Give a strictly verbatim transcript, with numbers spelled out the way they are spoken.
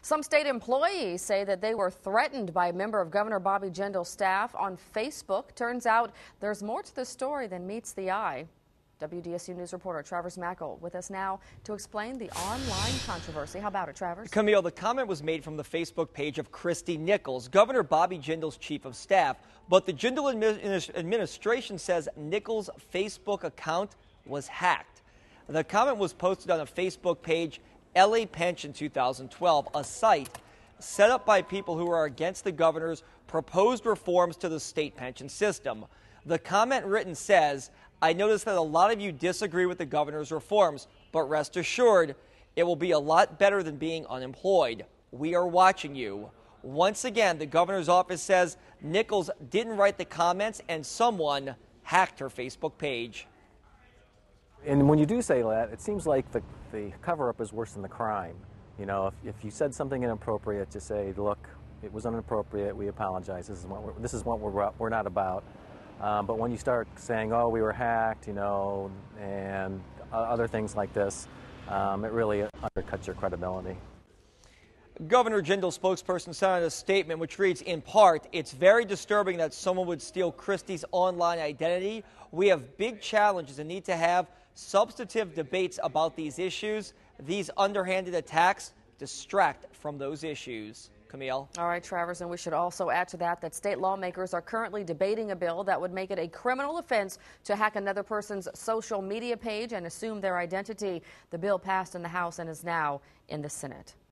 Some state employees say that they were threatened by a member of Governor Bobby Jindal's staff on Facebook. Turns out there's more to the story than meets the eye. W D S U News reporter Travers Mackel with us now to explain the online controversy. How about it, Travers? Camille, the comment was made from the Facebook page of Christy Nichols, Governor Bobby Jindal's chief of staff. But the Jindal admi administration says Nichols' Facebook account was hacked. The comment was posted on a Facebook page, L A Pension two thousand twelve, a site set up by people who are against the governor's proposed reforms to the state pension system. The comment written says, "I notice that a lot of you disagree with the governor's reforms, but rest assured, it will be a lot better than being unemployed. We are watching you." Once again, the governor's office says Nichols didn't write the comments and someone hacked her Facebook page. And when you do say that, it seems like the, the cover-up is worse than the crime. You know, if, if you said something inappropriate, just say, look, it was inappropriate, we apologize, this is what we're, this is what we're, we're not about. Um, but when you start saying, oh, we were hacked, you know, and other things like this, um, it really undercuts your credibility. Governor Jindal's spokesperson sent out a statement which reads, in part, "It's very disturbing that someone would steal Christie's online identity. We have big challenges and need to have substantive debates about these issues. These underhanded attacks distract from those issues." Camille. All right, Travers, and we should also add to that that state lawmakers are currently debating a bill that would make it a criminal offense to hack another person's social media page and assume their identity. The bill passed in the House and is now in the Senate.